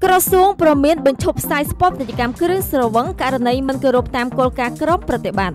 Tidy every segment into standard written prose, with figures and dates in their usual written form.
ក្រសួងប្រមានបញ្ឈប់ផ្សាយស្ពតពាណិជ្ជកម្មគ្រឿងស្រវឹងករណីមិនគោរពតាមគោលការណ៍ក្រមប្រតិបត្តិ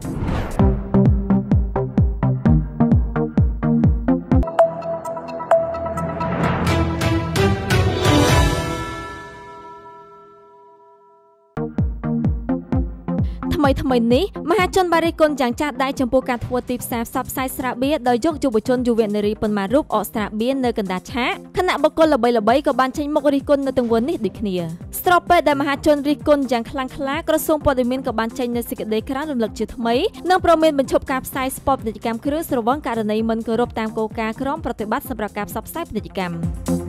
ថ្មីនេះមហាជនបានរិះគន់យ៉ាងចាស់ដៃចំពោះការធ្វើទីផ្សារផ្សព្វផ្សាយស្រាបៀរដោយយកយុវជនយុវនារីប៉ុន្មានរូបអកស្រាបៀរនៅកណ្ដាលឆាកគណៈបុគ្គលល្បីៗក៏បានចេញមុខរិះគន់នៅទង្វើនេះដូចគ្នាស្របពេលដែលមហាជនរិះគន់យ៉ាងខ្លាំងក្លាក្រសួងព័ត៌មានក៏បានចេញនូវសេចក្តីក្រានរំលឹកជាថ្មីនិងប្រមានបញ្ឈប់ការផ្សាយស្ពតពាណិជ្ជកម្មគ្រឿងស្រវឹងករណីមិនគោរពតាមគោលការណ៍ក្រមប្រតិបត្តិសម្រាប់ការផ្សព្វផ្សាយពាណិជ្ជកម្ម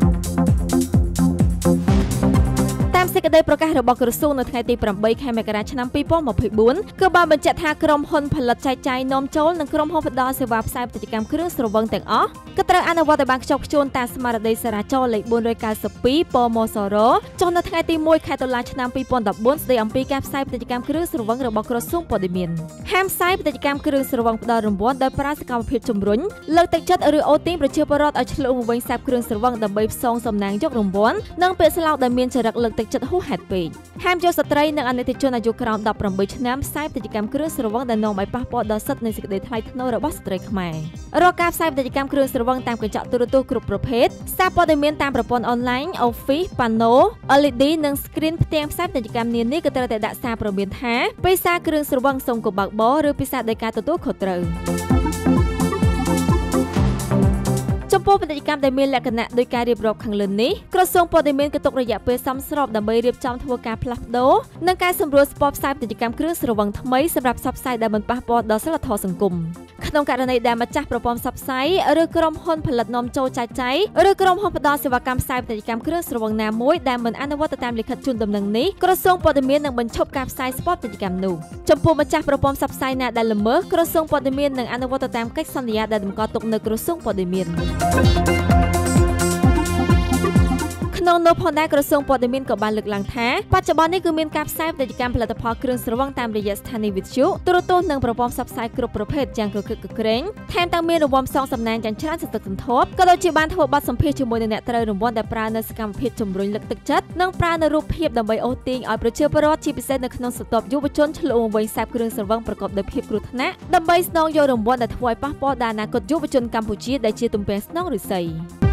តាមសេចក្តីប្រកាសរបស់ក្រសួងនៅថ្ងៃទី8ខែមករាឆ្នាំ2024គឺបានបញ្ជាក់ថាក្រុមហ៊ុនផលិតចែកចាយនាំចូលនិងក្រុមហ៊ុនផ្ដល់សេវាផ្សាយពាណិជ្ជកម្មគ្រឿងស្រវឹងទាំងអស់ក៏ត្រូវអនុវត្តឲ្យបានខ្ជាប់ខ្ជួនតាមស្មារតីចរាចរណ៍លេខ492 ពមសរចុះនៅថ្ងៃទី1ខែតុលាឆ្នាំ2014ស្តីអំពីការផ្សាយពាណិជ្ជកម្មគ្រឿងស្រវឹងរបស់ក្រសួងព័ត៌មានហាមផ្សាយពាណិជ្ជកម្មគ្រឿងស្រវឹងផ្ដល់រង្វាន់ដោយប្រើសកម្មភាពជំរុញលើកទឹកចិត្តឬអូទាញប្រជាពលរដ្ឋឲ្យឆ្លងវិញសាបគ្រឿងស្រវឹងដើម្បីផ្សងសំណាងយករង្វាន់និងពាក្យស្លោកដែលមានចរិតលើកទឹកចិត្តហួសហេតុពេកហាមយកស្ត្រីនិងអនិច្ចជនអាយុក្រោម18ឆ្នាំផ្សាយពាណិជ្ជកម្មគ្រឿងស្រវឹងដែលនាំឲ្យប៉ះពាល់ដល់សិទ្ធិនៃសេចក្តីថ្លៃថ្នូររបស់ស្ត្រីខ្មែររកការផ្សាយពាណិជ្ជកម្មគ្រឿងស្រវឹងតាមកញ្ចក់ទូរទស្សន៍គ្រប់ប្រភេទសារព័ត៌មានតាមប្រព័ន្ធអនឡាញ Office Pano LED និង Screen ផ្ទាំងផ្សាយពាណិជ្ជកម្មនានាក៏ត្រូវតែដាក់សារព្រមានថាពេលសារគ្រឿងស្រវឹងសូមកុំបើកបរឬពិសាដោយការទទួលខុសត្រូវចំពោះពាណិជ្ជកម្មដែលមានលក្ខណៈដោយការរៀបរាប់ខាងលើនេះក្រសួងព័ត៌មានក៏ទុករយៈពេលសមស្របដើម្បីរៀបចំធ្វើការផ្លាស់ប្ដូរនិងការសម្រួលស្ពតផ្សាយពាណិជ្ជកម្មគ្រឿងស្រវឹងថ្មីសម្រាប់ផ្សព្វផ្សាយដែលមិនប៉ះពាល់ដល់សីលធម៌សង្គមក្នុងករណីដែលម្ចាស់ប្រព័ន្ធផ្សព្វផ្សាយឬក្រុមហ៊ុនផលិតនាំចូលចែកចាយឬក្រុមហ៊ុនផ្ដល់សេវាកម្មផ្សាយពាណិជ្ជកម្មគ្រឿងស្រវឹងណាមួយដែលមិនអនុវត្តតាមលិខិតជូនដំណឹងនេះក្រសួងព័ត៌មាននឹងបញ្ឈប់ការផ្សាយស្ពតពាណិជ្ជកម្មនោះចំពោះម្ចាស់ប្រព័ន្ធផ្សព្វផ្សាយណាដែលល្មើសក្រសួងព័ត៌មាននឹងអនុវត្តតាមកិច្ចសន្យាដែលតម្កល់ទុកនៅក្រសួងព័ត៌មានក្នុងនោះផងដែរក្រសួងព័ត៌មានក៏បានលើកឡើងថាបច្ចុប្បន្ននេះគឺមានការផ្សាយពាណិជ្ជកម្មផលិតផលគ្រឿងស្រវឹងតាមរយៈស្ថានីយវិទ្យុទូរទស្សន៍និងប្រព័ន្ធផ្សព្វផ្សាយគ្រប់ប្រភេទយ៉ាងកកឹកកក្រែងថែមទាំងមានរង្វាន់ផ្សងសំណាងយ៉ាងច្រើនសន្ធឹកសន្ធាប់ក៏ដូចជាបានធ្វើបទសម្ភាសន៍ជាមួយនឹងអ្នកត្រូវរង្វាន់ដែលប្រើនៅសកម្មភាពជំរុញលើកទឹកចិត្តនិងប្រើនៅរូបភាពដើម្បីអូសទាញឲ្យប្រជាពលរដ្ឋជាពិសេសនៅក្នុងស្រទាប់យុវជនឆ្លងវែងសាបគ្រឿងស្រវឹងប្រកបដោយភាពគ្រោះថ្នាក់ដើម្បីស្នងយករង្វាន់ដែលធ្វើឲ្យប៉ះពាល់ដល់អនាគតយុវជនកម្ពុជាដែលជាទំពាំងស្នងឫស្សី